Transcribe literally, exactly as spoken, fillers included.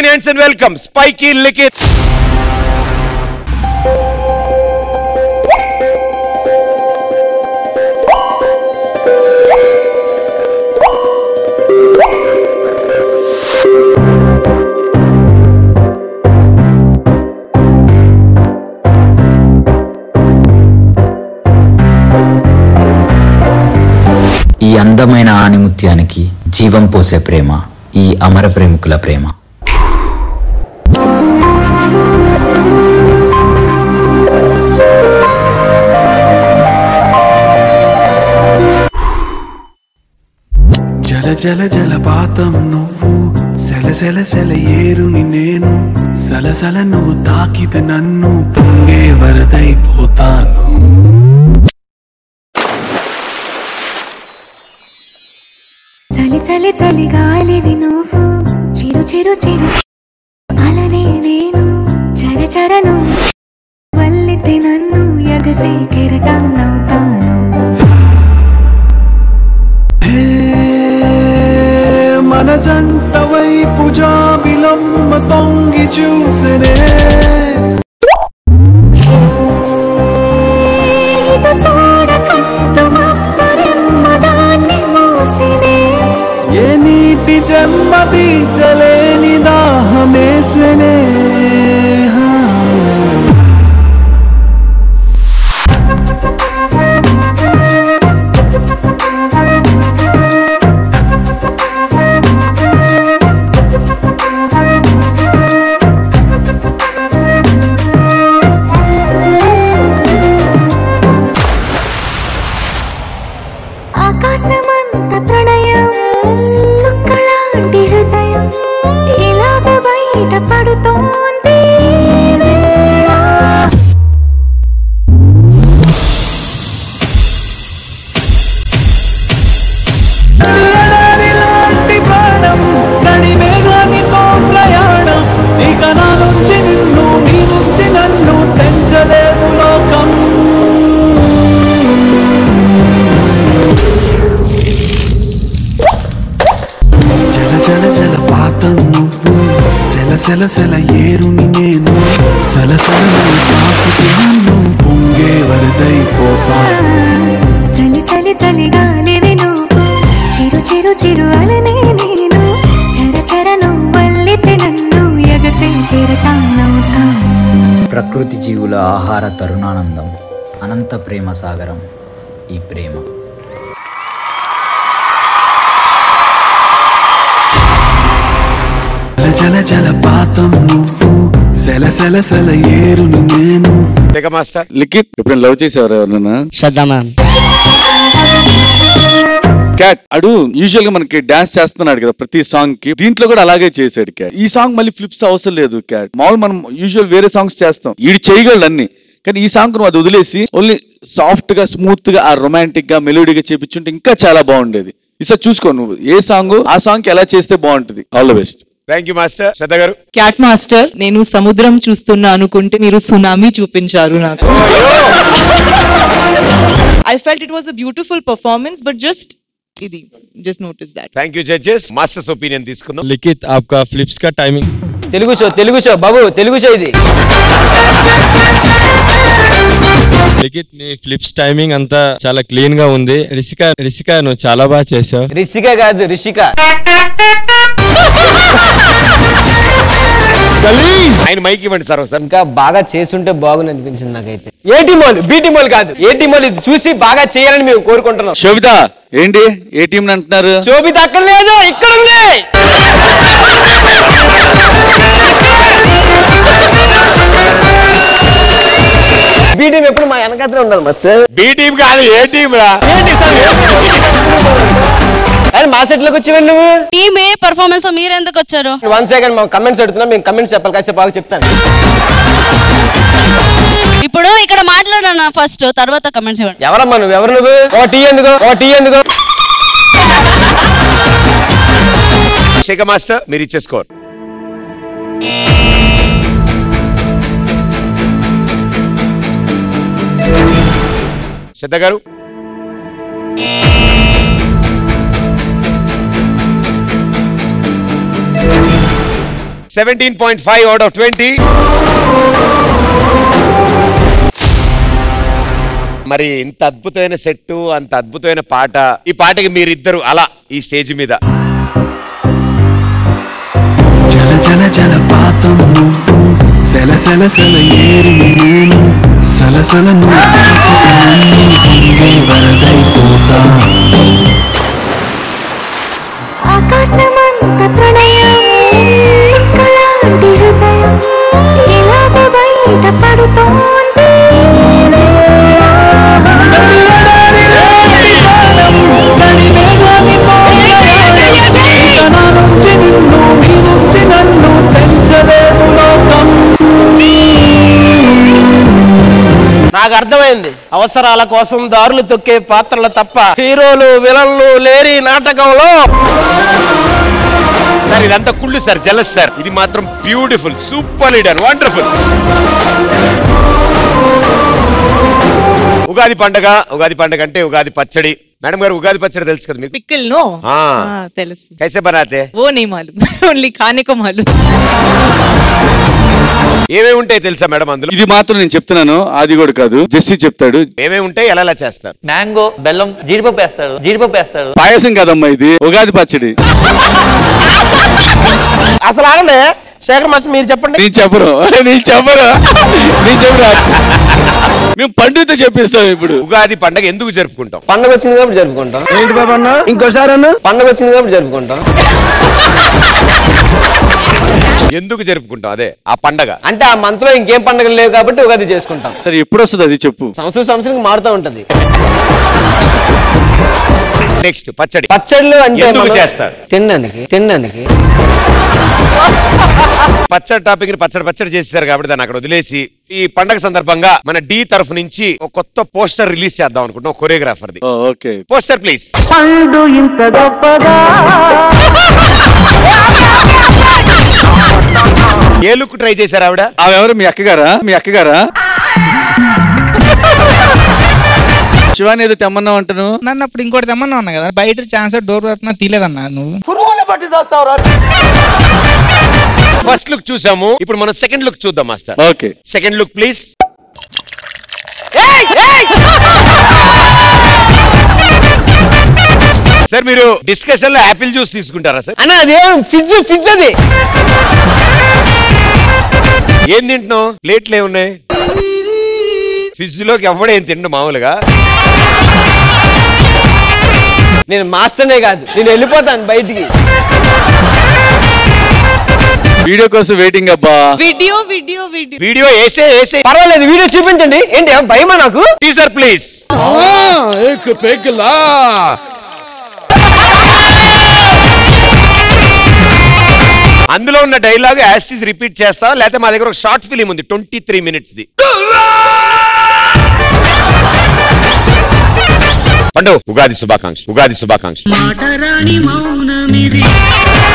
join hands and welcome Spiky Likith. ఈ అందమైన ఆనిముత్యానికి జీవం పోసే ప్రేమ ఈ అమర ప్రేమికుల ప్రేమ. జల జల జలపాతం నువ్వు, సెల సెల సెల ఏరుని నేను, సలసల నువ్వు తాకితే నన్ను పొంగే వరదైపోతాను. చలి చలి చలి గాలివి నువ్వు, చిరు చిరు చిరు అలనే నేను, చర చరను వల్లితే నన్ను ఎగసే కెరటాన్నవుతాను. మన జంట వైపు జాబిలమ్మ తొంగి చూసనే, ఏ నీటి జన్మ తీర్చలేని దాహమేసనే. ఆకాశమంత ప్రణయం, చుక్కలాంటి హృదయం ఇలాగ బయట పడుతోంది. లాంటి ప్రాణం నడివేగానితో ప్రయాణం, ఇక నా నుంచి నిన్ను, నీ నుంచి నన్ను తెంచలేదు లోకం. జల జల జలపాతం నువ్వు, సెల సెల సెల ఏరుని నేను, సలసల తాకితే నన్ను పొంగే వరదైపోతాను. చలి చలి చలి గాలివి నువ్వు, చిరు చిరు చిరు అలనే నేను, చర చరను వల్లితే నన్ను ఎగసే కెరటాన్నవుతాను. ప్రకృతి జీవుల ఆహార తరుణానందం, అనంత ప్రేమ సాగరం ఈ ప్రేమ. జల జలపాతం నువ్వు, సెల సెల సెల ఏరుని నేను. మాస్టర్ లిఖిత్ ఇప్పుడు లవ్ చేసేవారు ఎవరన్నా? శ్రద్ధ మ్యామ్. క్యాట్ అడు యూజువల్ గా మనకి డాన్స్ చేస్తున్నాడు కదా ప్రతి సాంగ్ కి, దీంట్లో కూడా అలాగే చేశాడు క్యాట్. ఈ సాంగ్ మళ్ళీ ఫ్లిప్స్ అవసరం లేదు క్యాట్. మామూలు మనం యూజువల్ వేరే సాంగ్స్ చేస్తాం, ఈడు చేయగలడు అన్ని, కానీ ఈ సాంగ్ నువ్వు అది వదిలేసి ఓన్లీ సాఫ్ట్ గా స్మూత్ గా ఆ రొమాంటిక్ గా మెలోడీగా చేపించుంటే ఇంకా చాలా బాగుండేది. ఈసారి చూసుకో నువ్వు ఏ సాంగ్ ఆ సాంగ్ కి ఎలా చేస్తే బాగుంటుంది. All the best. Thank you master. Shraddha గారు. క్యాట్ మాస్టర్, నేను సముద్రం చూస్తున్నా అనుకుంటే మీరు సునామీ చూపించారు నాకు. I felt it was a beautiful performance, but just ఇది just notice that. Thank you judges. Masters opinion తీసుకుందాం. లిఖిత్ आपका फ्लिप्स का timing. Telugu show Telugu show బాబు తెలుగు షో ఇది. లిఖిత్ నీ ఫ్లిప్స్ టైమింగ్ అంతా చాలా క్లీన్ గా ఉంది. రిషిక రిషిక నువ్వు చాలా బాగా చేసావు. రిషిక కాదు రిషిక. ఆయన మైక్ ఇవ్వండి సార్ ఒకసారి. ఇంకా బాగా చేస్తుంటే బాగుంది అనిపించింది నాకైతే. ఏ టీమోల్ బి టీమోల్ కాదు, ఏ టీమోల్ ఇది చూసి బాగా చేయాలని మేము కోరుకుంటున్నాం. శోభిత ఏంటి ఏ టీం అంటున్నారు? శోభిత అక్కడ లేదు, ఇక్కడ ఉంది. బి టీం ఎప్పుడు మా వెనకాతనే ఉండాలి మస్తు. బి టీం కాదు ఏ టీం రా. మా సెట్ లోకి వచ్చి నువ్వు టీమ్ ఏ పర్ఫార్మెన్స్ మీరు ఎందుకు వచ్చారు? వన్ సెకండ్ మా కమెంట్స్ అడుగుతున్నా, మేము కమెంట్స్ చెప్పాలి, కాసేపు బాగా చెప్తాను. ఇప్పుడు ఇక్కడ మాట్లాడనా ఫస్ట్, తర్వాత కమెంట్స్ ఇవ్వండి. ఎవరమ్మా నువ్వు? ఎవరు నువ్వు? ఓ టీ ఎందుకు? ఓ టీ ఎందుకు? శేఖర్ మాస్టర్ మీరు ఇచ్చేసుకోరు. శ్రద్ధ గారు. Seventeen point five out of twenty. మరి ఇంత అద్భుతమైన సెట్, అంత అద్భుతమైన పాట, ఈ పాటకి మీరిద్దరు అలా ఈ స్టేజ్ మీద జల జల జలపాతం నువ్వు, సెల సెల సెల ఏరి నేను, సలసల నువ్వు వరదైపోతా. ఆకాశమంత ప్రణయం, చుక్కలాంటి హృదయం, ఎలాగ బయట పడుతోంది. నాకు అర్థమైంది, అవసరాల కోసం దారులు తొక్కే పాత్రలు తప్ప హీరోలు విలన్లు లేరి నాటకంలో. సార్ ఇదంతా కుళ్ళు సార్, జలస్ సార్. ఇది మాత్రం beautiful, super leader, wonderful. Ugadi పండగ, ఉగాది పండగ అంటే ఉగాది పచ్చడి. మేడం గారు ఉగాది పచ్చడి తెలుసు కదా మీకు? పిక్కల్ नो हाँ తెలుసు. कैसे बनाते? वो नहीं मालूम, ओनली खाने को मालूम. ఏమేమి ఉంటాయి తెలుసా మేడం అందులో? ఇది మాత్రం నేను చెప్తున్నాను, అది కూడా కాదు, జెస్సీ చెప్తాడు. ఏమేమి ఉంటాయి, ఎలా ఎలా చేస్తారు? మ్యాంగో, బెల్లం, జీడిపప్పు వేస్తాడు, జీడిపప్పు వేస్తాడు. పాయసం కాదమ్మా ఇది, ఉగాది పచ్చడి. అసలు ఆగండి శేఖర్ మాస్టర్, మీరు చెప్పండి. నేను చెప్పరు, నేను చెప్పరు, నేను చెప్పరా. మేము పండుగతో చెప్పిస్తాం. ఇప్పుడు ఉగాది పండగ ఎందుకు జరుపుకుంటాం? పండగ వచ్చింది కాబట్టి జరుపుకుంటాం. ఏంటి బాబు అన్న, ఇంకోసారి అన్న. పండగ వచ్చింది కాబట్టి జరుపుకుంటాం. ఎందుకు జరుపుకుంటాం అదే ఆ పండగ అంటే ఆ మంత్ లో ఇంకేం పండుగలు లేవు కాబట్టి ఉగాది చేసుకుంటాం. సరే ఎప్పుడు వస్తుంది అది చెప్పు. సంవత్సరం సంవత్సరం మారుతూ ఉంటది. నెక్స్ట్ పచ్చడి. పచ్చళ్ళు అంటే ఎందుకు చేస్తారు? తినడానికి. తినడానికి పచ్చడి టాపిక్ ని పచ్చడి పచ్చడి చేశారు కాబట్టి దాన్ని అక్కడ వదిలేసి ఈ పండగ సందర్భంగా మన డి తరఫు నుంచి ఒక కొత్త పోస్టర్ రిలీజ్ చేద్దాం అనుకుంటున్నాం, కొరియోగ్రాఫర్ ది. Okay poster please. పండు ఇంత గొప్పగా ఏ లుక్ ట్రై చేశారు ఆవిడ? ఆమెవరు? మీ అక్కగారా? మీ అక్కగారా? శివాని ఏదో తెమ్మన్నావు అంటాను. నన్ను అప్పుడు ఇంకోటి తెమ్మన్నా ఉన్నా కదా, బయట ఛాన్స్ డోర్ వస్తున్నా తీలేదన్నా నువ్వు. ఫస్ట్ లుక్ చూసాము, ఇప్పుడు మనం సెకండ్ లుక్ చూద్దాం master. Okay second look please. Sir మీరు డిస్కషన్ లో యాపిల్ జ్యూస్ తీసుకుంటారా సార్? అన్న అదేం ఫిజ్ ఫిజ్ అది. ఏం తింటున్నావు? ప్లేట్లు ఏమున్నాయి? ఫిజ్ లోకి ఎవడేం తిండు మామూలుగా. నేను మాస్టర్నే కాదు, నేను వెళ్ళిపోతాను బయటికి. వీడియో కోసం వెయిటింగ్ అబ్బా. వీడియో వీడియో వీడియో వీడియో వేసే వేసే పర్వాలేదు, వీడియో చూపించండి. ఏంటి భయమా నాకు? Teaser please. అందులో ఉన్న డైలాగ్ యాస్టీస్ రిపీట్ చేస్తా, లేకపోతే మా దగ్గర ఒక షార్ట్ ఫిలిం ఉంది ట్వంటీ త్రీ మినిట్స్ ది. పండు ఉగాది శుభాకాంక్ష, ఉగాది శుభాకాంక్ష. మాటరాని మౌనమిది